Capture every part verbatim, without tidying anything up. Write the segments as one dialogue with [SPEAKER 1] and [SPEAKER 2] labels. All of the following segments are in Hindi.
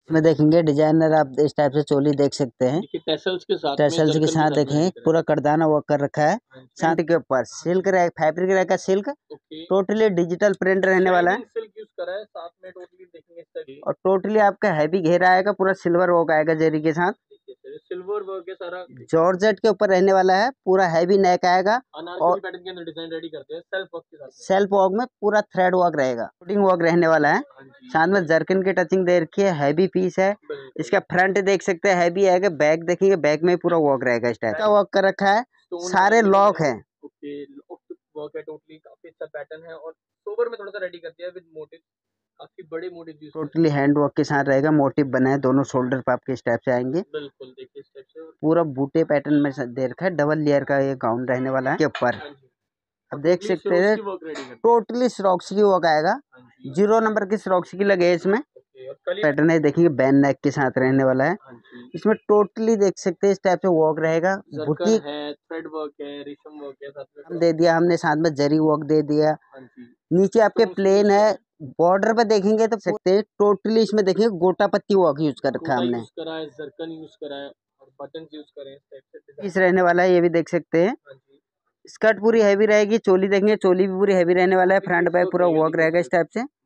[SPEAKER 1] इसमें देखेंगे डिजाइनर, आप इस टाइप से चोली देख सकते हैं।
[SPEAKER 2] टैसल्स के साथ
[SPEAKER 1] टैसल्स के साथ देखें पूरा करदाना वर्क कर रखा है। साथ के ऊपर सिल्क रहे, फैब्रिक रहेगा सिल्क, टोटली डिजिटल प्रिंट रहने वाला है।
[SPEAKER 2] सिल्क यूज करा है साथ में, टोटली देखेंगे
[SPEAKER 1] और टोटली आपका हैवी घेरा आएगा, पूरा सिल्वर वर्क आएगा जरी के साथ।
[SPEAKER 2] सिल्वर वर्क है सारा,
[SPEAKER 1] जॉर्जेट के ऊपर रहने वाला है, पूरा हैवी नेक आएगा।
[SPEAKER 2] और पैटर्न के अंदर डिजाइन रेडी करते हैं सेल्फ वर्क के साथ।
[SPEAKER 1] सेल्फ वर्क में पूरा थ्रेड वर्क रहेगा, कोडिंग वर्क रहने वाला है। साथ में जर्किन की टचिंग दे रखी है, हैवी पीस है। इसका फ्रंट देख सकते हैं हैवी आएगा, बैक देखेंगे बैक में पूरा वर्क रहेगा। इस टाइप का वर्क कर रखा है, सारे लॉक है।
[SPEAKER 2] वर्क है टोटली, काफी अच्छा पैटर्न है और सोबर में थोड़ा सा रेडी कर दिया विद मोटिव, काफी बड़े मोटिव।
[SPEAKER 1] टोटली हैंड वर्क के साथ रहेगा, मोटिव बना है दोनों शोल्डर पे आपके इस टाइप से आएंगे।
[SPEAKER 2] बिल्कुल देखिए इस टाइप से
[SPEAKER 1] पूरा बूटे पैटर्न में दे रखा है, डबल लेयर का ये गाउन रहने वाला है के ऊपर। अब देख सकते हैं टोटली श्रॉक्सी की वर्क आएगा, जीरो नंबर की श्रॉक्सी की लगे इसमें। पैटर्न है देखेंगे बैन नेक के साथ रहने वाला है। इसमें टोटली देख सकते हैं इस टाइप से वर्क रहेगा, बुटीक
[SPEAKER 2] है, थ्रेड वर्क है, रेशम वर्क है, साथ में
[SPEAKER 1] हम दे दिया हमने, साथ में जरी वर्क दे दिया। नीचे आपके प्लेन है, बॉर्डर पे देखेंगे तो सकते हैं टोटली इसमें देखेंगे गोटा पत्ती वर्क यूज कर रखा है हमने,
[SPEAKER 2] यूज करा है, जरकन यूज करा है और बटन यूज करे हैं। इस टाइप से
[SPEAKER 1] इस रहने वाला है, ये भी देख सकते हैं। स्कर्ट पूरी हैवी रहेगी, चोली देखेंगे चोली भी पूरी हैवी रहने वाला है, फ्रंट बैक पूरा वर्क रहेगा इस टाइप से।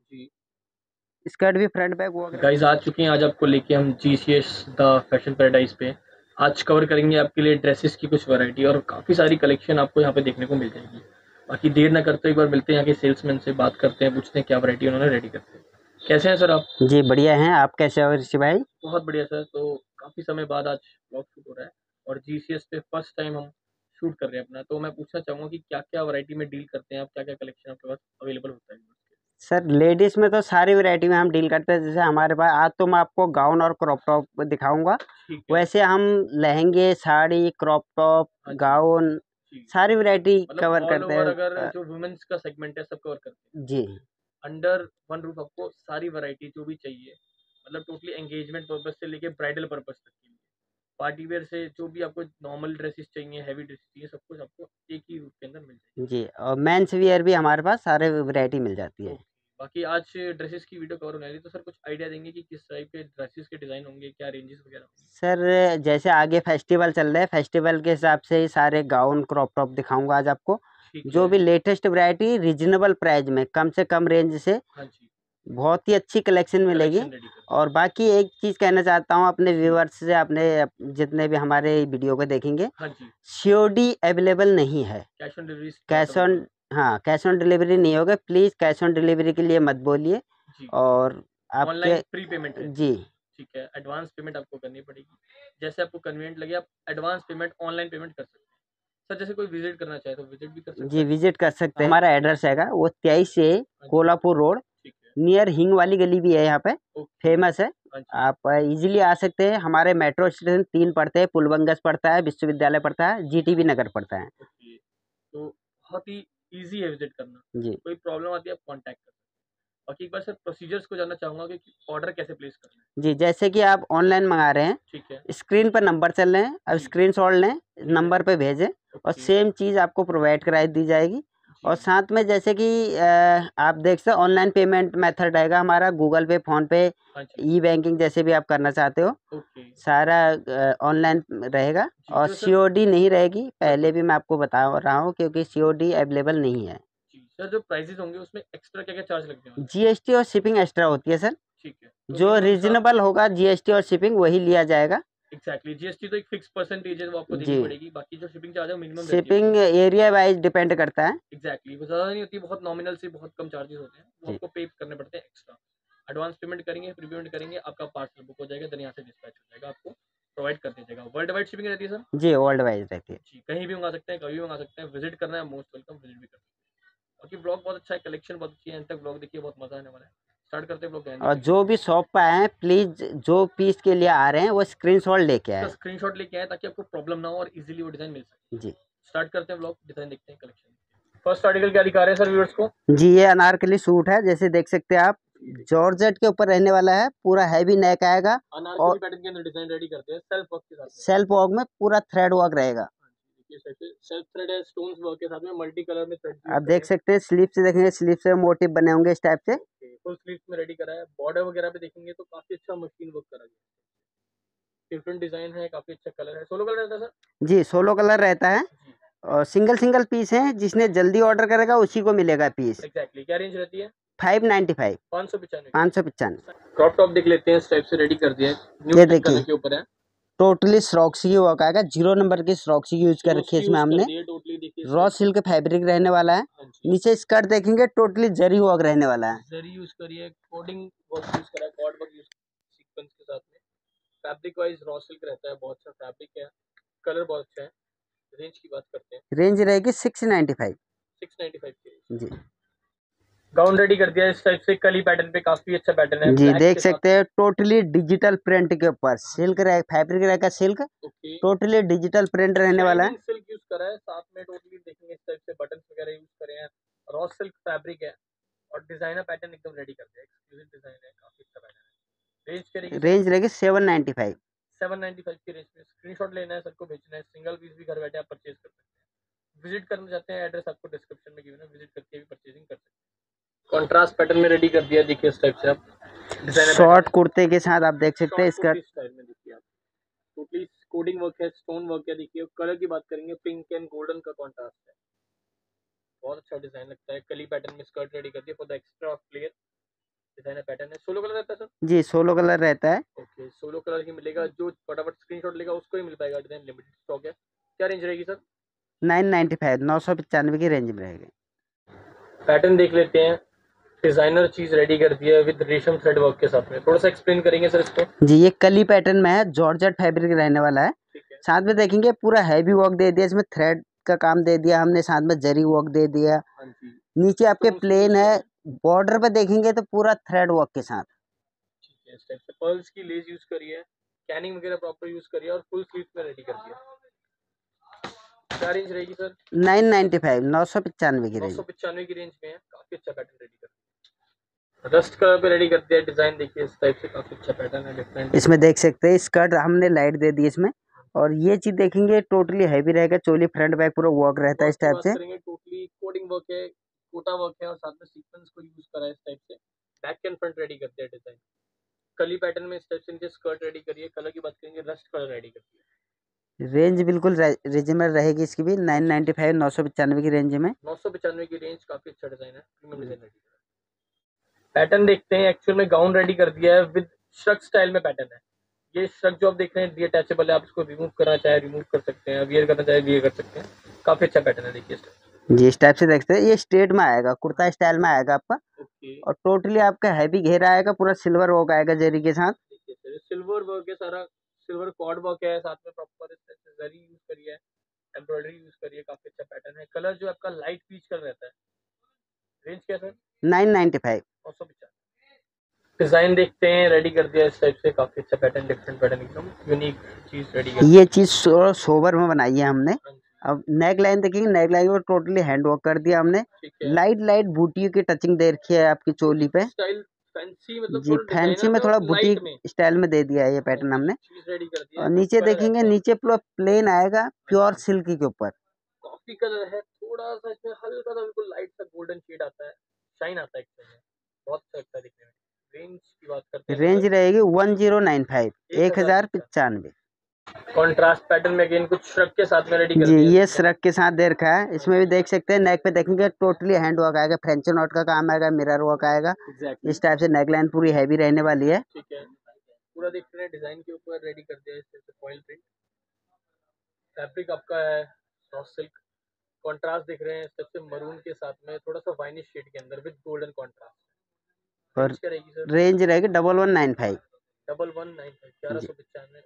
[SPEAKER 1] स्कर्ट भी फ्रंट बैक वर्क।
[SPEAKER 2] गाइस आ चुके हैं आज आपको लेके हम जीसीएस द फैशन पैराडाइज पे। आज कवर करेंगे आपके लिए ड्रेसेस की कुछ वैरायटी और काफ़ी सारी कलेक्शन आपको यहाँ पे देखने को मिल जाएगी। बाकी देर ना करते एक बार मिलते हैं यहाँ के सेल्समैन से, बात करते हैं, पूछते हैं क्या वैरायटी उन्होंने रेडी करते हैं। कैसे हैं सर आप?
[SPEAKER 1] जी बढ़िया हैं, आप कैसे हो ऋषि भाई?
[SPEAKER 2] बहुत बढ़िया सर। तो काफ़ी समय बाद आज ब्लॉग शूट हो रहा है और जीसीएस पे फर्स्ट टाइम हम शूट कर रहे हैं अपना, तो मैं पूछना चाहूँगा कि क्या क्या वैरायटी में डील करते हैं आप, क्या क्या कलेक्शन आपके पास अवेलेबल होता है?
[SPEAKER 1] सर लेडीज में तो सारी वैरायटी में हम डील करते हैं। जैसे हमारे पास आज तो मैं आपको गाउन और क्रॉप टॉप दिखाऊंगा, वैसे हम लहंगे, साड़ी, क्रॉप टॉप, गाउन सारी वैरायटी कवर करते हैं।
[SPEAKER 2] अगर जो वुमेन्स का सेगमेंट है सब कवर करते हैं
[SPEAKER 1] जी,
[SPEAKER 2] अंडर वन रूफ आपको सारी वैरायटी जो भी चाहिए, मतलब टोटली एंगेजमेंट पर्पस से लेके ब्राइडल पर्पस तक के लिए, पार्टी वेयर से जो भी आपको नॉर्मल ड्रेसेस चाहिए, हैवी ड्रेसेस चाहिए, सब कुछ आपको एक ही रूप के अंदर मिल जाएगी।
[SPEAKER 1] जी, और मेंस वियर भी हमारे पास सारे वैरायटी मिल जाती है।
[SPEAKER 2] बाकी आज ड्रेसेस की वीडियो कवर होने वाली, तो सर कुछ आइडिया देंगे कि किस टाइप के ड्रेसेस के डिज़ाइन होंगे, क्या रेंजेस वगैरह होंगे?
[SPEAKER 1] सर जैसे आगे फेस्टिवल चल रहा है, फेस्टिवल के हिसाब से ही सारे गाउन क्रॉप टॉप दिखाऊंगा आज आपको, जो भी लेटेस्ट वैरायटी रिजनेबल प्राइस में, कम से कम रेंज से बहुत ही अच्छी कलेक्शन मिलेगी। और बाकी एक चीज़ कहना चाहता हूँ अपने व्यूअर्स से, अपने जितने भी हमारे वीडियो को देखेंगे, सीओडी अवेलेबल नहीं है, cash on delivery, cash on हाँ कैश ऑन डिलीवरी नहीं होगा। प्लीज़ कैश ऑन डिलीवरी के लिए मत बोलिए। और आपके
[SPEAKER 2] प्री पेमेंट
[SPEAKER 1] जी
[SPEAKER 2] ठीक है, एडवांस पेमेंट आपको करनी पड़ेगी, जैसे आपको कन्वीनियंट लगे आप एडवांस पेमेंट ऑनलाइन पेमेंट कर सकते हैं। सर जैसे कोई विजिट करना चाहे तो विजिट भी कर सकते हैं? जी
[SPEAKER 1] विजिट कर सकते हैं। हमारा एड्रेस हैगा वो तेईस से कोल्हापुर रोड, नियर हिंग वाली गली भी है, यहाँ पे फेमस है। आप इजीली आ सकते हैं। हमारे मेट्रो स्टेशन तीन पड़ते हैं, पुलबंगस पड़ता है, विश्वविद्यालय पड़ता है, जीटीबी नगर पड़ता है।
[SPEAKER 2] तो बहुत ही इजी है विजिट करना।
[SPEAKER 1] जी,
[SPEAKER 2] कोई प्रॉब्लम आती है आप कांटेक्ट कर सकते हैं। बाकी एक बार सर प्रोसीजर्स को जानना चाहूँगा कि ऑर्डर कैसे प्लेस करना है?
[SPEAKER 1] जी, जैसे कि आप ऑनलाइन मंगा रहे हैं,
[SPEAKER 2] ठीक है,
[SPEAKER 1] स्क्रीन पर नंबर चल रहे हैं, अब स्क्रीनशॉट लें, नंबर पे भेजें और सेम चीज़ आपको प्रोवाइड कराई दी जाएगी। और साथ में जैसे कि आप देख सकते ऑनलाइन पेमेंट मेथड रहेगा हमारा, गूगल पे, फ़ोन पे, ई बैंकिंग जैसे भी आप करना चाहते हो, सारा ऑनलाइन रहेगा और सीओडी नहीं रहेगी। पहले भी मैं आपको बता रहा हूँ क्योंकि सीओडी अवेलेबल नहीं है।
[SPEAKER 2] सर जो प्राइसेस होंगे उसमें एक्स्ट्रा क्या क्या चार्ज लगते हैं?
[SPEAKER 1] जीएसटी और शिपिंग एक्स्ट्रा होती है सर।
[SPEAKER 2] ठीक है,
[SPEAKER 1] जो रीजनेबल होगा जीएसटी और शिपिंग वही लिया जाएगा।
[SPEAKER 2] एक्जैक्टली, जीएसटी तो एक फिक्स परसेंटेज है वो आपको देनी पड़ेगी, बाकी जो शिपिंग चार्ज है minimum
[SPEAKER 1] shipping area wise depend करता है।
[SPEAKER 2] एक्जैक्टली, वो ज़्यादा नहीं होती, बहुत नॉमिनल से बहुत कम चार्जेस होते हैं, वो आपको पे करने पड़ते हैं एक्स्ट्रा। एडवांस पेमेंट करेंगे, प्री पेमेंट करेंगे, आपका पार्सल बुक हो जाएगा, देन यहाँ से डिस्पैच हो जाएगा, आपको प्रोवाइड कर दिया जाएगा। वर्ल्ड वाइड शिपिंग रहती है सर?
[SPEAKER 1] जी वर्ल्ड वाइड रहती है
[SPEAKER 2] जी, कहीं भी मंगा सकते हैं, कभी भी मंगा सकते हैं। विजिट करना है मोस्ट वेलकम, विजिट भी कर सकते हैं। बाकी ब्लॉग बहुत अच्छा है, कलेक्शन बहुत अच्छी है, एंड तक ब्लॉग देखिए, बहुत मजा आने वाला है। स्टार्ट करते हैं ब्लॉग।
[SPEAKER 1] और जो भी शॉप पे आए हैं प्लीज जो पीस के लिए आ रहे हैं वो स्क्रीनशॉट लेके आए,
[SPEAKER 2] स्क्रीनशॉट लेके आए ताकि आपको प्रॉब्लम ना हो और इजीली वो डिजाइन मिल सके।
[SPEAKER 1] जी
[SPEAKER 2] स्टार्ट करते हैं ब्लॉग, डिजाइन देखते हैं, कलेक्शन। फर्स्ट आर्टिकल क्या दिखा रहे हैं सर व्यूअर्स को?
[SPEAKER 1] जी ये अनारकली सूट है, जैसे देख सकते हैं आप, जॉर्जेट के ऊपर रहने वाला है, पूरा हैवी नेक आएगा और
[SPEAKER 2] पैटर्न के अंदर डिजाइन रेडी करते हैं सेल्फ वर्क के साथ।
[SPEAKER 1] सेल्फ वर्क में पूरा थ्रेड वर्क रहेगा,
[SPEAKER 2] सेल्फ थ्रेड है, स्टोन्स वर्क के साथ में मल्टी कलर में थ्रेड।
[SPEAKER 1] आप देख सकते हैं स्लीव से, देखेंगे स्लीव से मोटिव बने होंगे इस टाइप से।
[SPEAKER 2] फुल स्लीव्स में रेडी करा है। बॉर्डर वगैरह पे देखेंगे तो काफी अच्छा मशीन वर्क करा गया, डिफरेंट डिजाइन है, काफी अच्छा कलर है। सोलो कलर रहता है सर?
[SPEAKER 1] जी सोलो कलर रहता है
[SPEAKER 2] जी
[SPEAKER 1] और सिंगल सिंगल पीस है, जिसने जल्दी ऑर्डर करेगा उसी को मिलेगा पीस।
[SPEAKER 2] एग्जैक्टली। क्या रेंज रहती है?
[SPEAKER 1] फाइव नाइन्टी फाइव,
[SPEAKER 2] पाँच सौ पचानवे
[SPEAKER 1] पाँच सौ पचानवे।
[SPEAKER 2] क्रॉप टॉप देख लेते हैं, इस टाइप से रेडी कर दिया है, न्यू
[SPEAKER 1] ये
[SPEAKER 2] कलर
[SPEAKER 1] देखिए
[SPEAKER 2] के ऊपर है।
[SPEAKER 1] टोटली श्रॉक्सी की वर्क आएगा, जीरो नंबर की श्रॉक्सी की यूज कर
[SPEAKER 2] तो
[SPEAKER 1] रखी है
[SPEAKER 2] उसकी
[SPEAKER 1] इसमें
[SPEAKER 2] यूज कर
[SPEAKER 1] हमने।
[SPEAKER 2] दी है टोटली, देखिए इस
[SPEAKER 1] रॉ
[SPEAKER 2] टाइप से।
[SPEAKER 1] सिल्क फैब्रिक रहने वाला है।
[SPEAKER 2] हाँ जी,
[SPEAKER 1] नीचे स्कर्ट देखेंगे टोटली जरी वर्क रहने वाला है।
[SPEAKER 2] जरी यूज करी है, कोडिंग वर्क यूज करा है, कॉर्ड वर्क यूज सीक्वेंस के साथ में। फैब्रिक वाइज रॉ सिल्क रहता है, बहुत अच्छा फैब्रिक है, कलर बहुत अच्छा है। रेंज की बात करते हैं,
[SPEAKER 1] रेंज रहेगी six ninety five.
[SPEAKER 2] Six ninety five की रेंज।
[SPEAKER 1] जी
[SPEAKER 2] गाउन रेडी कर दिया है इस टाइप से, कली पैटर्न पे, काफी अच्छा पैटर्न है,
[SPEAKER 1] जी
[SPEAKER 2] ब्लैक
[SPEAKER 1] देख
[SPEAKER 2] के साथ
[SPEAKER 1] सकते
[SPEAKER 2] में।
[SPEAKER 1] हैं टोटली डिजिटल प्रिंट के ऊपर सिल्क रहे, फैब्रिक रहेगा silk,
[SPEAKER 2] okay,
[SPEAKER 1] totally digital print रहने वाला है।
[SPEAKER 2] शाइनिंग सिल्क यूज करा है साथ में, टोटली देखेंगे इस टाइप से बटन्स वगैरह यूज करे हैं, रॉ सिल्क फैब्रिक है और डिजाइनर पैटर्न एकदम रेडी कर दिया है, एक्सक्लूसिव डिजाइन है, काफी अच्छा पैटर्न है। रेंज करेगी सर?
[SPEAKER 1] रेंज रहेगी seven ninety five.
[SPEAKER 2] Seven ninety five की रेंज में। स्क्रीनशॉट लेना है, सबको भेजना है, सिंगल पीस भी घर बैठे आप परचेज कर सकते हैं। विजिट करना चाहते हैं, एड्रेस आपको डिस्क्रिप्शन में गिवन है, विजिट करके भी परचेजिंग कर सकते हैं। कॉन्ट्रास्ट पैटर्न में रेडी कर दिया, देखिए इस टाइप से आप डिजाइनर
[SPEAKER 1] शॉर्ट
[SPEAKER 2] पैटर्न
[SPEAKER 1] कुर्ते के साथ आप देख सकते हैं
[SPEAKER 2] शॉर्ट
[SPEAKER 1] इसका।
[SPEAKER 2] कुर्ती स्टाइल में, देखिए आप टोटली कोडिंग वर्क है, स्टोन वर्क है। देखिए कलर की बात करेंगे, पिंक एंड गोल्डन का कॉन्ट्रास्ट है, बहुत अच्छा डिजाइन लगता है। कली पैटर्न में स्कर्ट रेडी कर दिया for the extra flare, designer pattern है। सोलो कलर रहता है सर?
[SPEAKER 1] जी सोलो कलर रहता है।
[SPEAKER 2] ओके, सोलो कलर ही मिलेगा, जो फटाफट स्क्रीनशॉट लेगा उसको ही मिल पाएगा, डिजाइन लिमिटेड स्टॉक है। क्या रेंज रहेगी सर?
[SPEAKER 1] नाइन नाइन्टी फाइव, नौ सौ पचानवे की रेंज में रहेगी।
[SPEAKER 2] पैटर्न देख लेते हैं, डिजाइनर चीज रेडी कर दी है विद रेशम थ्रेड वर्क के साथ में, थोड़ा सा एक्सप्लेन करेंगे सर इसको?
[SPEAKER 1] जी ये कली पैटर्न में है, जॉर्जेट फैब्रिक रहने वाला है।
[SPEAKER 2] ठीक है,
[SPEAKER 1] साथ में देखेंगे पूरा हैवी वर्क दे दिया, इसमें थ्रेड का काम दे दिया हमने, साथ में जरी वर्क दे दिया।
[SPEAKER 2] हाँ जी,
[SPEAKER 1] नीचे आपके
[SPEAKER 2] Stones
[SPEAKER 1] प्लेन
[SPEAKER 2] use
[SPEAKER 1] है,
[SPEAKER 2] करा
[SPEAKER 1] बॉर्डर पे देखेंगे तो पूरा थ्रेड वर्क के साथ।
[SPEAKER 2] ठीक है, इस टाइप से पर्ल्स की लेस यूज करी है, कैनिंग वगैरह प्रॉपर यूज करी है और फुल स्लीव में रेडी कर दिया। क्या रेंज रहेगी सर?
[SPEAKER 1] नाइन नाइन्टी फाइव, नौ सौ पचानवे की
[SPEAKER 2] नौ
[SPEAKER 1] रेंज।
[SPEAKER 2] सौ पचानवे की रेंज में है, काफी अच्छा पैटर्न रेडी कर दिया। रस्ट कलर पे रेडी कर दिया, डिजाइन देखिए इस टाइप से, काफी अच्छा पैटर्न है, डिफरेंट।
[SPEAKER 1] इसमें देख सकते हैं स्कर्ट हमने लाइट दे दी इसमें, और ये चीज देखेंगे टोटली हैवी रहेगा, चोली फ्रंट बैक पूरा वर्क रहता है इस टाइप से।
[SPEAKER 2] टोटली कोडिंग वर्क है, कोटा वर्क है और साथ में सीक्वेंस को यूज करा है इस टाइप से। बैक एंड फ्रंट रेडी कर दिया डिजाइन, कली पैटर्न में इस टाइप से नीचे स्कर्ट रेडी करिए। कलर की बात करेंगे, रस्ट कलर रेडी कर दिया।
[SPEAKER 1] रेंज बिल्कुल रिजनेबल रहेगी इसकी भी, नाइन नाइन्टी फाइव, नौ सौ पचानवे की रेंज में।
[SPEAKER 2] नौ सौ पचानवे की रेंज, काफी अच्छा डिजाइन है, प्रीमियम डिजाइन रेडी करा है। पैटर्न देखते हैं, एक्चुअल में गाउन रेडी कर दिया है विद श्रग स्टाइल में पैटर्न है। ये श्रग जो आप देख रहे हैं डिटैचेबल है, आप इसको रिमूव करना चाहे रिमूव कर सकते हैं, वियर करना चाहे वियर कर सकते हैं, काफी अच्छा पैटर्न है। देखिए
[SPEAKER 1] जी इस टाइप से देखते हैं, ये स्ट्रेट में आएगा, कुर्ता स्टाइल में आएगा आपका।
[SPEAKER 2] ओके,
[SPEAKER 1] और टोटली आपका हैवी घेरा आएगा, पूरा सिल्वर वर्क आएगा जरी के साथ।
[SPEAKER 2] देखिए सिल्वर वर्क है सारा, सिल्वर कॉर्ड वर्क है, साथ में प्रॉपर जरी यूज करी है, एम्ब्रॉयडरी यूज करी है, काफी अच्छा पैटर्न है। कलर जो आपका लाइट पीच कलर रहता है। रेंज क्या सर?
[SPEAKER 1] Nine ninety five.
[SPEAKER 2] नौ सौ पचास। डिजाइन देखते हैं, रेडी कर दिया इस टाइप से, काफी अच्छा पैटर्न, डिफरेंट पैटर्न, एकदम यूनिक चीज रेडी कर
[SPEAKER 1] ये चीज सो, सोबर में बनाई है हमने।
[SPEAKER 2] दी।
[SPEAKER 1] अब नेक लाइन देखेंगे, नेक लाइन को टोटली हैंड वर्क कर दिया हमने।
[SPEAKER 2] ठीक है,
[SPEAKER 1] लाइट लाइट बूटियों की टचिंग दे रखी है आपकी चोली पे।
[SPEAKER 2] स्टाइल फैंसी, मतलब
[SPEAKER 1] जी
[SPEAKER 2] थोड़ा
[SPEAKER 1] फैंसी
[SPEAKER 2] डिजाइनर
[SPEAKER 1] में
[SPEAKER 2] में
[SPEAKER 1] थोड़ा
[SPEAKER 2] और लाइट
[SPEAKER 1] बुटीक
[SPEAKER 2] में
[SPEAKER 1] स्टाइल में दे दिया है ये पैटर्न हमने।
[SPEAKER 2] चीज रेडी कर दिया
[SPEAKER 1] और
[SPEAKER 2] है।
[SPEAKER 1] नीचे
[SPEAKER 2] कलर
[SPEAKER 1] देखेंगे,
[SPEAKER 2] रहता है,
[SPEAKER 1] नीचे पूरा प्लेन आएगा प्योर सिल्क के ऊपर।
[SPEAKER 2] कॉफी कलर है, थोड़ा सा इसमें हल्का सा बिल्कुल लाइट सा गोल्डन शेड आता है, शाइन आता है इसमें, बहुत अच्छा लगता है दिखने में। रेंज की बात करते हैं,
[SPEAKER 1] रेंज रहेगी वन जीरो नाइन फाइव, एक हजार पचानवे।
[SPEAKER 2] कॉन्ट्रास्ट पैटर्न में अगेन कुछ श्रग के साथ में रेडी कर
[SPEAKER 1] जी
[SPEAKER 2] दिया
[SPEAKER 1] ये
[SPEAKER 2] है।
[SPEAKER 1] श्रग के साथ दे रखा है, इसमें भी देख सकते हैं नेक पे देखेंगे टोटली हैंड वर्क आएगा, फ्रेंच नॉट का काम आएगा, मिरर वर्क आएगा।
[SPEAKER 2] एग्जैक्टली,
[SPEAKER 1] इस टाइप से नेक लाइन पूरी हैवी रहने वाली है।
[SPEAKER 2] ठीक है, पूरा देख रहे हैं डिजाइन के ऊपर रेडी कर दिया है इस तरह से, फॉइल प्रिंट। फैब्रिक आपका है सॉफ्ट सिल्क, कॉन्ट्रास्ट दिख रहे हैं इस तरह से, मरून के साथ में थोड़ा सा वाइनिश शेड के अंदर विद गोल्डन कॉन्ट्रास्ट।
[SPEAKER 1] और
[SPEAKER 2] रेंज क्या रहेगी सर?
[SPEAKER 1] रेंज रहेगी double one nine five.
[SPEAKER 2] Double one nine five, ग्यारह सौ पचानवे।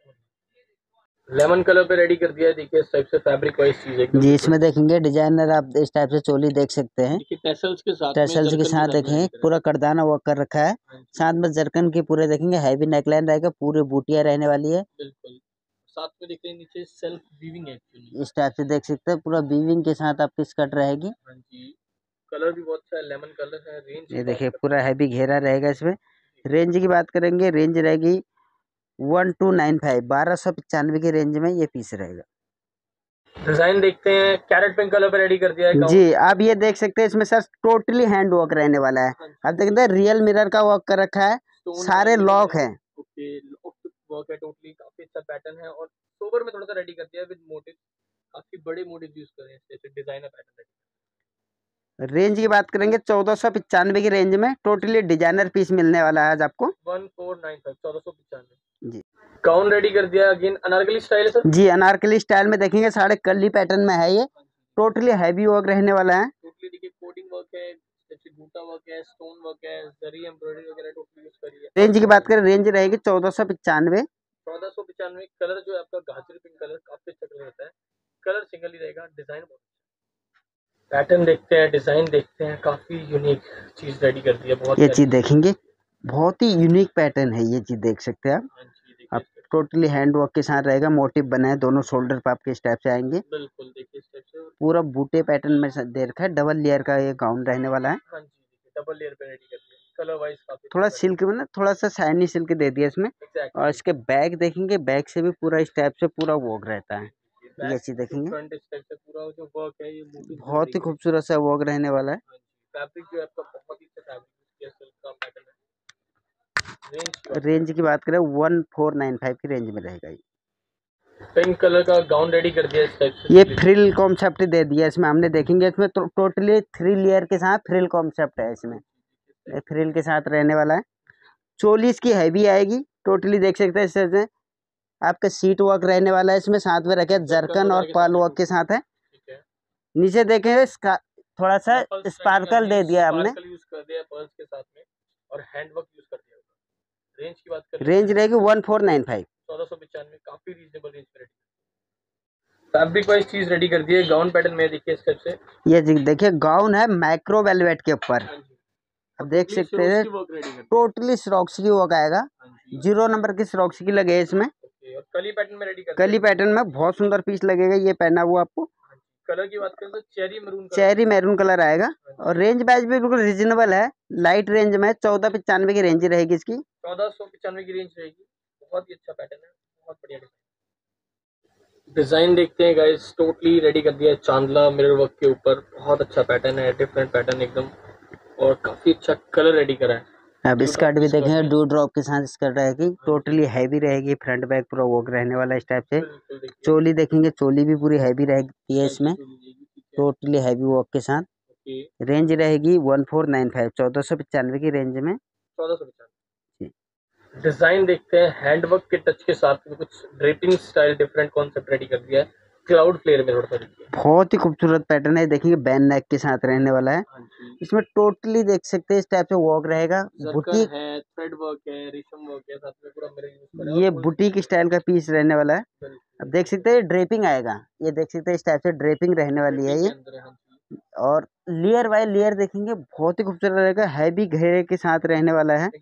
[SPEAKER 2] लेमन कलर पे रेडी कर दिया है, देखिए इस टाइप से, फैब्रिक वाइज चीज है
[SPEAKER 1] जी इसमें देखेंगे डिजाइनर आप इस टाइप से चोली देख सकते हैं,
[SPEAKER 2] देखिए टैसल्स के साथ में,
[SPEAKER 1] टर्सल्स के
[SPEAKER 2] जरकन
[SPEAKER 1] साथ देखेंगे पूरा करदाना वर्क कर रखा है।
[SPEAKER 2] हाँ जी,
[SPEAKER 1] साथ में जरकन की पूरे देखेंगे हैवी नेकलाइन रहेगा, पूरी बूटियां रहने वाली है।
[SPEAKER 2] बिल्कुल, साथ में देख रहे हैं नीचे सेल्फ वीविंग है एक्चुअली।
[SPEAKER 1] इस टाइप से देख सकते हैं, पूरा वीविंग के साथ आपकी स्कर्ट रहेगी।
[SPEAKER 2] हाँ जी, कलर भी बहुत अच्छा है, लेमन कलर है। रेंज की
[SPEAKER 1] ये
[SPEAKER 2] बात
[SPEAKER 1] देखिए
[SPEAKER 2] करते
[SPEAKER 1] पूरा हैवी घेरा रहेगा इसमें। रेंज की बात करेंगे, रेंज रहेगी वन टू नाइन फाइव, बारह सौ पचानवे की रेंज में ये पीस रहेगा।
[SPEAKER 2] डिजाइन देखते हैं, कैरेट पिंक कलर पे रेडी कर दिया है गाउन।
[SPEAKER 1] जी आप ये देख सकते हैं इसमें सर टोटली हैंड वर्क रहने वाला है। आप देख सकते हैं रियल मिरर का वर्क कर रखा है, सारे लॉक है।
[SPEAKER 2] ओके, वर्क है टोटली, काफी अच्छा पैटर्न है और सोबर में थोड़ा सा रेडी कर दिया है विद मोटिव, काफी बड़े मोटिव यूज कर रहे हैं, जैसे डिजाइनर पैटर्न।
[SPEAKER 1] रेंज की बात करेंगे चौदह सौ पिचानवे की रेंज में टोटली डिजाइनर पीस मिलने वाला है आज आपको।
[SPEAKER 2] वन फोर नाइन फाइव चौदह सौ पिचानवे
[SPEAKER 1] जी।
[SPEAKER 2] गाउन रेडी कर दिया अगेन अनारकली स्टाइल है सर।
[SPEAKER 1] जी अनारकली स्टाइल में देखेंगे साढ़े कर्ली पैटर्न में है, ये टोटली हैवी वर्क रहने वाला है।
[SPEAKER 2] टोटली देखिए कोडिंग वर्क है, जैसे बूटा वर्क है, स्टोन वर्क है, जरी एम्ब्रॉयडरी वगैरह टोटली यूज करी है।
[SPEAKER 1] रेंज की बात करें रेंज रहेगी चौदह सौ पिचानवे।
[SPEAKER 2] चौदह सौ पिचानवे कलर जो है आपका गाजर पिंक कलर, काफी अच्छा कलर रहता है, कलर सिंगल ही रहेगा, डिजाइन पैटर्न देखते हैं, डिजाइन देखते हैं, काफी यूनिक चीज रेडी कर दी है। बहुत
[SPEAKER 1] ये चीज देखेंगे, बहुत ही यूनिक पैटर्न है, ये चीज देख सकते हैं आप। आप टोटली हैंड वर्क के साथ रहेगा, मोटिव बना है, दोनों शोल्डर पे आपके स्टेप से आएंगे।
[SPEAKER 2] बिल्कुल देखिए इस टाइप से
[SPEAKER 1] पूरा बूटे पैटर्न में दे रखा है, डबल लेयर का ये गाउन रहने वाला है।
[SPEAKER 2] हाँ जी, डबल लेयर पे रेडी करते हैं, कलर वाइज काफी
[SPEAKER 1] थोड़ा सिल्क में ना थोड़ा सा शाइनी सिल्क दे दिया इसमें।
[SPEAKER 2] exactly.
[SPEAKER 1] और इसके बैग देखेंगे, बैग से भी पूरा इस टाइप से पूरा वर्क रहता है। ये चीज देखेंगे,
[SPEAKER 2] फ्रंट इस टाइप से पूरा जो वर्क है ये
[SPEAKER 1] बहुत ही खूबसूरत सा वर्क रहने वाला है।
[SPEAKER 2] फैब्रिक जो है आपका बहुत ही अच्छा फैब्रिक है, सिल्क का पैटर्न है। रेंज
[SPEAKER 1] रेंज की बात करें वन फोर नाइन फाइव की रेंज में रहेगा। ये
[SPEAKER 2] पिंक कलर का गाउन रेडी कर दिया इस टाइप से,
[SPEAKER 1] ये फ्रिल कॉन्सेप्ट दे दिया इसमें हमने, देखेंगे इसमें तो, टोटली थ्री लेयर के साथ फ्रिल कॉन्सेप्ट है इसमें, फ्रिल के साथ रहने वाला है। चोली इसकी हैवी आएगी, टोटली देख सकते हैं इससे से आपका सीट वर्क रहने वाला है इसमें, साथ में रखे जरकन और पर्ल वर्क के साथ है। नीचे देखेंगे इसका थोड़ा सा स्पार्कल दे दिया हमने,
[SPEAKER 2] यूज कर दिया पर्ल्स के साथ में और हैंड वर्क यूज कर दिया। रेंज की बात करें,
[SPEAKER 1] रेंज रहेगी वन फोर नाइन फाइव
[SPEAKER 2] चौदह सौ पिचानवे, काफी रीजनेबल रेंज में रेडी। फैब्रिक वाइज चीज रेडी कर दी है, गाउन पैटर्न में देखिए इस टाइप से।
[SPEAKER 1] ये देखिए गाउन है माइक्रो वेलवेट के ऊपर, अब देख सकते हैं टोटली श्रॉक्सी की वर्क आएगा, जीरो नंबर की श्रॉक्सी की लगे इसमें।
[SPEAKER 2] और कली पैटर्न में रेडी कर,
[SPEAKER 1] कली पैटर्न में बहुत सुंदर पीस लगेगा, ये पहना हुआ आपको।
[SPEAKER 2] कलर की बात करें तो cherry maroon
[SPEAKER 1] cherry maroon colour आएगा और रेंज वाइज भी बिल्कुल रीजनेबल है, लाइट रेंज में चौदह पिचानवे की रेंज रहेगी इसकी।
[SPEAKER 2] चौदह सौ पिचानवे की रेंज रहेगी, बहुत ही अच्छा पैटर्न है, बहुत बढ़िया डिजाइन। डिजाइन देखते हैं गाइस, टोटली रेडी कर दिया है चांदला मिरर वर्क के ऊपर, बहुत अच्छा पैटर्न है, डिफरेंट पैटर्न एकदम, और काफी अच्छा कलर रेडी करा है।
[SPEAKER 1] अब स्कर्ट भी देखेंगे, डू ड्रॉप के साथ स्कर्ट रहेगी, टोटली हैवी रहेगी, फ्रंट बैक पूरा वर्क रहने वाला इस टाइप से। चोली देखेंगे, चोली भी पूरी हैवी रहेगी है इसमें, टोटली हैवी वर्क के साथ। रेंज रहेगी वन फोर नाइन फाइव, चौदह सौ पचानवे की रेंज में।
[SPEAKER 2] चौदह सौ पचानवे डिजाइन देखते हैं, हैंड वर्क के टच के साथ में कुछ draping style different concept ready कर दिया है, क्लाउड फ्लेयर में थोड़ा सा
[SPEAKER 1] बहुत ही खूबसूरत पैटर्न है, देखेंगे बैन नेक के साथ रहने वाला है। इसमें टोटली देख सकते हैं इस टाइप से वर्क रहेगा, बुटीक
[SPEAKER 2] है, थ्रेड वर्क है, रेशम वर्क है, साथ में पूरा मिरर यूज करा है,
[SPEAKER 1] ये बुटीक स्टाइल का पीस रहने वाला है। अब देख सकते हैं ड्रेपिंग आएगा, ये देख सकते हैं इस टाइप से ड्रेपिंग रहने वाली है ये। और लेयर बाय लेयर देखेंगे, बहुत ही खूबसूरत रहेगा, हैवी घेरे के साथ रहने वाला है।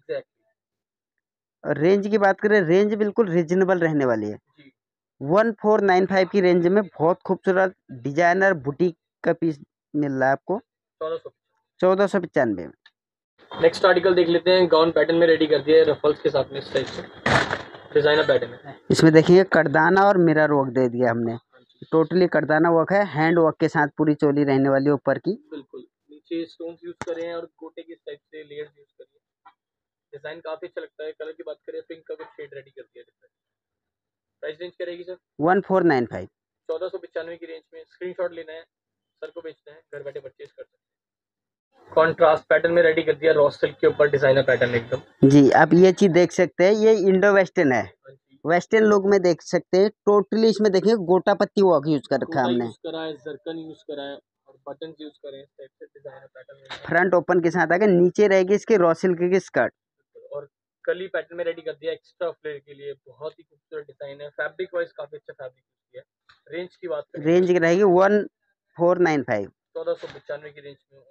[SPEAKER 1] और रेंज की बात करें, रेंज बिल्कुल रीजनेबल रहने वाली है, वन फोर नाइन फाइव की रेंज में बहुत खूबसूरत डिजाइनर बुटीक का पीस मिल रहा है आपको चौदह सौ पचानवे में।
[SPEAKER 2] नेक्स्ट आर्टिकल देख लेते हैं, गाउन पैटर्न में रेडी कर दिया है रफल्स के साथ में इस टाइप से, डिजाइनर पैटर्न है।
[SPEAKER 1] इसमें देखिए करदाना और मिरर वर्क दे दिया हमने, टोटली करदाना वर्क है, हैंड वर्क के साथ पूरी चोली रहने वाली ऊपर की।
[SPEAKER 2] बिल्कुल नीचे स्टोन्स यूज करे हैं और गोटे की टाइप से लेयर्स यूज करिए, डिजाइन काफी अच्छा लगता है। कलर की बात करें, पिंक का कुछ शेड रेडी कर दिया है। प्राइस रेंज क्या रहेगी sir?
[SPEAKER 1] One four nine five,
[SPEAKER 2] चौदह सौ पचानवे की रेंज में। स्क्रीनशॉट लेना है, सर को बेचना है, घर बैठे परचेज कर सकते हैं। कॉन्ट्रास्ट पैटर्न में रेडी कर दिया, रॉ सिल्क के ऊपर डिजाइनर पैटर्न एकदम।
[SPEAKER 1] जी आप ये चीज देख सकते हैं, ये इंडो वेस्टर्न है, वेस्टर्न लुक में देख सकते हैं। टोटली इसमें देखिए गोटा पत्ती वर्क यूज कर रखा है हमने,
[SPEAKER 2] यूज करा है, जरकन यूज करा है और बटन यूज करे हैं, इस टाइप से डिजाइनर पैटर्न।
[SPEAKER 1] फ्रंट ओपन के साथ आगे, नीचे रहेगी इसकी रॉ सिल्क की स्कर्ट
[SPEAKER 2] और कली पैटर्न में रेडी कर दिया एक्स्ट्रा फ्लेयर के लिए, बहुत ही खूबसूरत डिजाइन है। फैब्रिक वाइज काफी अच्छा फैब्रिक यूज किया है। रेंज की बात करें,
[SPEAKER 1] रेंज की रहेगी वन फोर नाइन फाइव,
[SPEAKER 2] चौदह सौ पचानवे की रेंज में।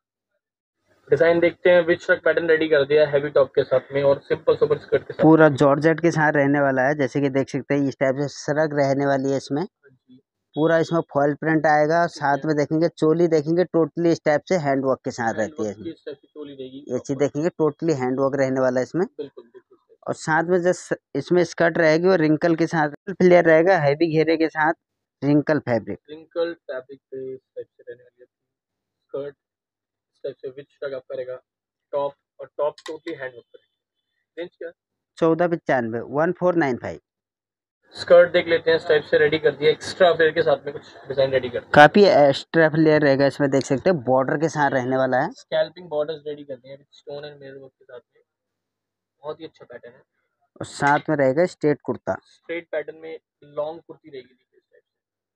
[SPEAKER 2] डिजाइन देखते हैं, विच रक पैटर्न रेडी कर दिया हैवी टॉप के साथ में और सिंपल सोबर स्कर्ट के साथ,
[SPEAKER 1] पूरा जॉर्जेट के साथ रहने वाला है। जैसे कि देख सकते हैं इस टाइप से सरक रहने वाली है इसमें, पूरा इसमें फॉल प्रिंट आएगा। साथ में देखेंगे चोली, देखेंगे टोटली इस टाइप से हैंड वर्क के साथ रहती है इसमें, ये चीज देखेंगे टोटली हैंड वर्क रहने वाला है इसमें। और साथ में जो इसमें स्कर्ट रहेगी वो रिंकल के साथ फ्लेयर रहेगा, हैवी घेरे के साथ रिंकल फैब्रिक।
[SPEAKER 2] रिंकल फैब्रिक पे इस टाइप से रहने वाली है स्कर्ट, इस टाइप से विच तक आपका रहेगा टॉप, और टॉप टोटली हैंड वर्क करेगा। रेंज क्या है?
[SPEAKER 1] चौदह पचानवे one four nine five.
[SPEAKER 2] Skirt देख लेते हैं, इस टाइप से रेडी कर दिया, एक्स्ट्रा फ्लेयर के साथ में कुछ डिजाइन रेडी कर दिया।
[SPEAKER 1] काफी एक्स्ट्रा फ्लेयर रहेगा इसमें, देख सकते हैं बॉर्डर के साथ रहने वाला है।
[SPEAKER 2] स्कैल्पिंग बॉर्डर्स रेडी कर दिए स्टोन एंड मिरर वर्क के साथ में, बहुत ही अच्छा पैटर्न है।
[SPEAKER 1] और साथ में रहेगा स्ट्रेट कुर्ता,
[SPEAKER 2] स्ट्रेट पैटर्न में लॉन्ग कुर्ती रहेगी देखिए इस टाइप से।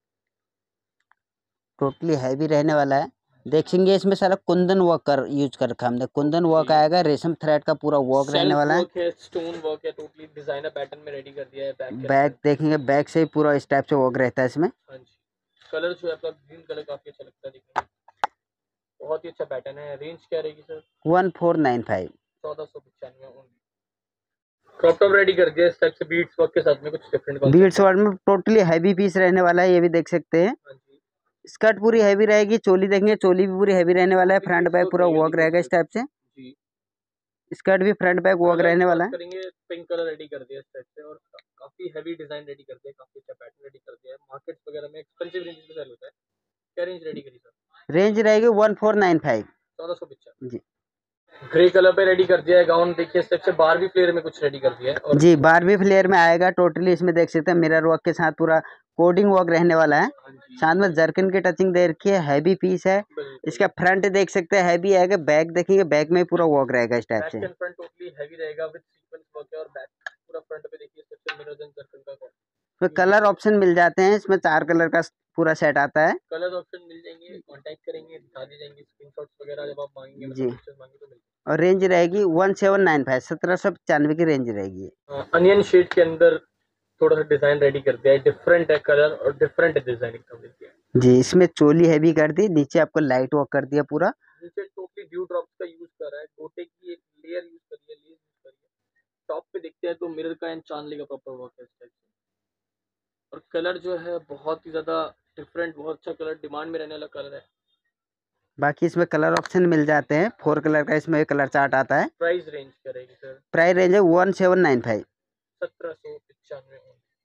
[SPEAKER 1] टोटली हैवी रहने वाला है। देखेंगे इसमें सारा कुंदन वर्क कर यूज कर रखा है हमने, कुंदन वर्क आएगा, रेशम थ्रेड का पूरा वर्क रहने वाला है।
[SPEAKER 2] वर्क है, स्टोन वर्क है, टोटली डिजाइनर पैटर्न में रेडी कर दिया है। बैक
[SPEAKER 1] बैक देखेंगे, बैक से ही पूरा इस टाइप से वर्क रहता है इसमें।
[SPEAKER 2] हाँ जी, कलर जो है आपका ग्रीन कलर काफी अच्छा लगता है देखने में, बहुत ही अच्छा पैटर्न है। रेंज क्या रहेगी sir?
[SPEAKER 1] One four nine five.
[SPEAKER 2] चौदह सौ पचानवे ओनली। क्रॉप टॉप रेडी कर दिया इस टाइप से बीड्स वर्क के साथ में, कुछ डिफरेंट
[SPEAKER 1] बीड्स वर्क में टोटली हैवी पीस रहने वाला है, ये भी देख सकते हैं।
[SPEAKER 2] हाँ जी,
[SPEAKER 1] स्कर्ट पूरी हैवी रहेगी, चोली देखेंगे, चोली भी पूरी हैवी रहने वाला है, फ्रंट बैक पूरा वर्क रहेगा इस टाइप से
[SPEAKER 2] जी।
[SPEAKER 1] स्कर्ट भी फ्रंट बैक वर्क रहने वाला है।
[SPEAKER 2] करेंगे पिंक कलर रेडी कर दिया इस टाइप से, और काफी हैवी डिजाइन रेडी कर दिया, काफी अच्छा पैटर्न रेडी कर दिया है। मार्केट्स वगैरह में एक्सपेंसिव रेंज में सेल होता है। क्या रेंज रेडी करी सर?
[SPEAKER 1] रेंज रहेगी वन फोर नाइन फाइव।
[SPEAKER 2] चौदह सौ पचानवे
[SPEAKER 1] जी।
[SPEAKER 2] ग्रे कलर पे रेडी कर दिया है गाउन, देखिए इस टाइप से बारबी फ्लेयर में कुछ रेडी कर दिया है। और
[SPEAKER 1] जी, बारबी फ्लेयर में आएगा टोटली, इसमें देख सकते हैं मिरर वर्क के साथ पूरा कोडिंग वर्क रहने वाला है। साथ में जर्किन की टचिंग दे रखी है, हैवी पीस है। इसका फ्रंट देख सकते हैं हैवी आएगा, बैक देखेंगे बैक में पूरा वर्क रहेगा इस टाइप से।
[SPEAKER 2] बैक फ्रंट टोटली हैवी रहेगा विद सीक्वेंस वर्क है, और बैक पूरा फ्रंट पे देखिए इस टाइप से मिरर एंड जर्किन का वर्क।
[SPEAKER 1] इसमें कलर ऑप्शन मिल जाते हैं, इसमें चार कलर का पूरा सेट आता है।
[SPEAKER 2] कलर ऑप्शन मिल जाएंगे, कांटेक्ट करेंगे, दिखा दी जाएंगे स्क्रीनशॉट्स वगैरह जब आप मांगेंगे,
[SPEAKER 1] जी।
[SPEAKER 2] पिक्चर्स मांगेंगे तो मिल जाएंगे।
[SPEAKER 1] और रेंज रहेगी वन सेवन नाइन फाइव, सत्रह सौ पचानवे की रेंज रहेगी।
[SPEAKER 2] अनियन शेड के अंदर थोड़ा सा डिजाइन रेडी कर दिया है, डिफरेंट है कलर और डिफरेंट डिजाइन एकदम देखिए।
[SPEAKER 1] जी, इसमें चोली हैवी कर दी, नीचे आपको लाइट वर्क कर दिया पूरा।
[SPEAKER 2] नीचे टोटली ड्यू ड्रॉप्स का यूज कर रहा है, गोटे की एक लेयर यूज करी है, लेयर यूज करी है। टॉप पे देखते हैं तो मिरर का एंड चांदली का प्रॉपर वर्क है इस टाइप से, और कलर जो है बहुत ही ज्यादा डिफरेंट, बहुत अच्छा कलर, डिमांड में रहने वाला कलर है।
[SPEAKER 1] बाकी इसमें कलर ऑप्शन मिल जाते हैं, फोर कलर का इसमें कलर चार्ट आता है।
[SPEAKER 2] प्राइस रेंज क्या रहेगी सर?
[SPEAKER 1] प्राइस रेंज है वन सेवन नाइन फाइव।
[SPEAKER 2] सत्रह सौ पचानवे।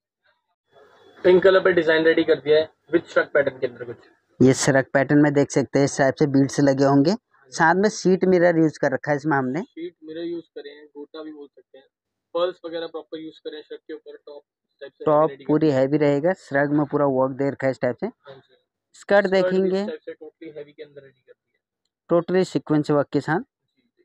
[SPEAKER 2] पिंक कलर पे डिजाइन रेडी कर दिया है विद श्रग पैटर्न के अंदर कुछ।
[SPEAKER 1] ये श्रग पैटर्न में देख सकते हैं, इस टाइप से बीड्स लगे होंगे। साथ में सीट मिरर यूज कर रखा है इसमें हमने।
[SPEAKER 2] सीट मिरर यूज करे हैं, गोटा भी बोल सकते हैं, पर्ल्स वगैरह प्रॉपर यूज करें हैं श्रग के ऊपर। टॉप टाइप से
[SPEAKER 1] टॉप पूरी हैवी रहेगा, श्रग में पूरा वर्क दे रखा है इस टाइप से। स्कर्ट देखेंगे
[SPEAKER 2] टोटली हैवी के अंदर रेडी कर दिया,
[SPEAKER 1] टोटली सीक्वेंस वर्क के साथ।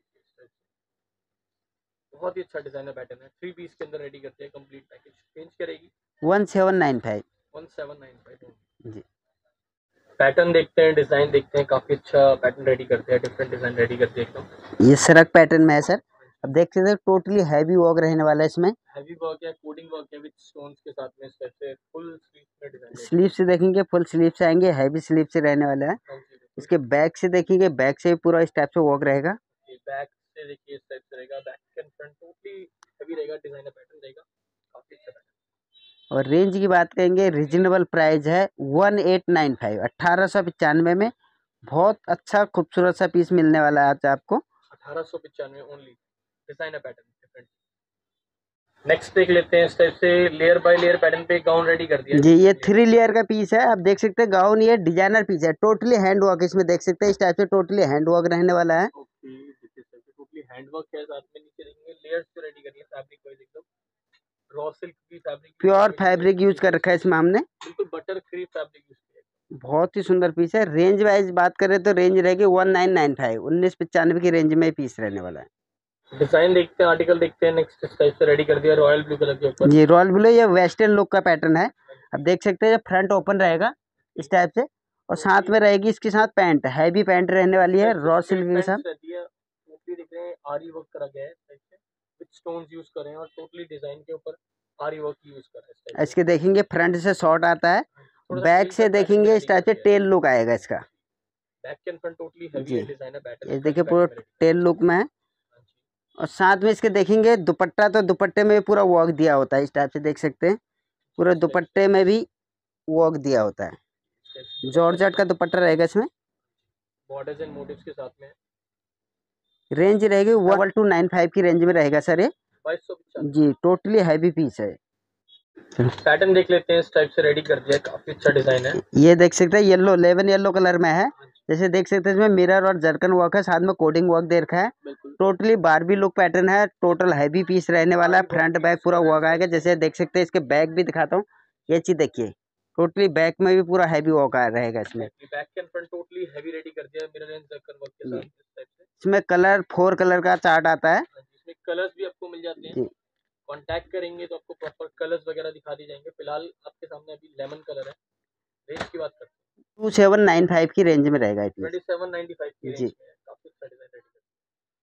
[SPEAKER 2] बहुत ही अच्छा डिजाइनर पैटर्न है, थ्री पीस के अंदर रेडी करते हैं कंप्लीट पैकेज। रेंज क्या रहेगी?
[SPEAKER 1] One seven nine five.
[SPEAKER 2] One seven nine five.
[SPEAKER 1] जी।
[SPEAKER 2] पैटर्न देखते हैं, डिजाइन देखते हैं, काफी अच्छा पैटर्न रेडी करते हैं, डिफरेंट डिजाइन रेडी करते हैं एकदम।
[SPEAKER 1] ये श्रग पैटर्न में है सर, अब देख सकते हैं टोटली हैवी वर्क रहने वाला है इसमें।
[SPEAKER 2] हैवी वर्क है, कोडिंग वर्क है विद स्टोन्स के साथ में, इस टाइप से फुल स्लीव में डिजाइन।
[SPEAKER 1] स्लीव से देखेंगे फुल स्लीव से आएंगे, हैवी स्लीव से रहने वाला है। इसके बैक से देखेंगे, बैक से पूरा इस टाइप से वर्क रहेगा।
[SPEAKER 2] बैक से देखिए इस टाइप से रहेगा, back and front totally heavy रहेगा, डिजाइनर पैटर्न रहेगा, काफी अच्छा पैटर्न।
[SPEAKER 1] और रेंज की बात करेंगे, रीजनेबल प्राइस है वन एट नाइन फाइव, अट्ठारह सौ पचानवे में बहुत अच्छा खूबसूरत सा पीस मिलने वाला है आज आपको।
[SPEAKER 2] अठारह सौ पचानवे only, designer pattern different. Next देख लेते हैं, इस टाइप से लेयर बाय लेयर पैटर्न पे गाउन रेडी कर दिया
[SPEAKER 1] जी। ये थ्री लेयर का पीस है, आप देख सकते हैं गाउन, ये डिजाइनर पीस है, टोटली हैंड वर्क इसमें देख सकते हैं, इस टाइप से टोटली हैंड वर्क रहने वाला है।
[SPEAKER 2] ओके, टोटली हैंड वर्क है, साथ में नीचे देखेंगे लेयर्स जो रेडी करी है फैब्रिक वाइज एकदम रॉ सिल्क की फैब्रिक,
[SPEAKER 1] प्योर फैब्रिक यूज कर रखा है इसमें हमने,
[SPEAKER 2] बिल्कुल बटर फ्री फैब्रिक यूज किया है।
[SPEAKER 1] बहुत ही सुंदर पीस है। रेंज वाइज बात करें तो रेंज रहेगी वन नाइन नाइन फाइव, उन्नीस पचानवे की रेंज में पीस रहने वाला है।
[SPEAKER 2] डिजाइन देखते हैं, आर्टिकल देखते हैं। नेक्स्ट इस टाइप से रेडी कर दिया रॉयल ब्लू कलर के ऊपर।
[SPEAKER 1] जी, रॉयल ब्लू, ये वेस्टर्न लुक का पैटर्न है। अब देख सकते हैं फ्रंट ओपन रहेगा इस टाइप से, और साथ में रहेगी इसके साथ पैंट, हैवी पैंट रहने वाली है रॉ सिल्क के साथ।
[SPEAKER 2] दिख रहे हैं, आरी वर्क करा गया है विद स्टोन्स यूज कर रहे हैं, और टोटली डिजाइन के ऊपर आरी वर्क यूज कर रहे हैं।
[SPEAKER 1] इसके देखेंगे फ्रंट से शॉर्ट आता है, बैक से देखेंगे इस टाइप से टेल लुक आएगा इसका।
[SPEAKER 2] Back and front totally heavy है, डिजाइनर पैटर्न।
[SPEAKER 1] ये देखिए पूरा टेल लुक में है, और साथ में इसके देखेंगे दुपट्टा, तो दुपट्टे में पूरा वर्क दिया होता है इस टाइप से देख सकते हैं, पूरे दुपट्टे में भी वर्क दिया होता है। जॉर्जेट का दुपट्टा रहेगा इसमें,
[SPEAKER 2] बॉर्डर्स एंड मोटिव्स के साथ में।
[SPEAKER 1] रेंज रहेगी वन टू नाइन फाइव की रेंज में रहेगा सर ये।
[SPEAKER 2] बाईस सौ
[SPEAKER 1] जी, टोटली हैवी पीस है।
[SPEAKER 2] पैटर्न देख लेते हैं, इस टाइप से रेडी कर दिया, काफी अच्छा डिजाइन है।
[SPEAKER 1] ये देख सकते हैं येलो लेवन येलो कलर में है। जैसे देख सकते हैं इसमें मिरर और जर्कन वर्क है, साथ में कोडिंग वर्क दे रखा है। टोटली बारबी लुक पैटर्न है, टोटल हैवी पीस रहने वाला है। फ्रंट बैक पूरा वर्क आएगा। जैसे देख सकते हैं इसके बैक भी दिखाता हूँ, ये चीज देखिए, टोटली बैक में भी पूरा हैवी वर्क रहेगा इसमें।
[SPEAKER 2] Back and front totally heavy ready कर दिया मिरर एंड जर्कन वर्क के साथ। इस टाइप से
[SPEAKER 1] इसमें कलर फोर कलर का चार्ट आता है।
[SPEAKER 2] इसमें कलर्स भी आपको मिल जाते हैं, कांटेक्ट करेंगे तो आपको प्रॉपर कलर्स वगैरह दिखा दी जाएंगे। फिलहाल आपके सामने अभी लेमन कलर है। रेंज की बात करते हैं
[SPEAKER 1] टू सेवन नाइन फाइव की रेंज में रहेगा।
[SPEAKER 2] ट्वेंटी सेवन नाइन्टी फाइव की रेंज में।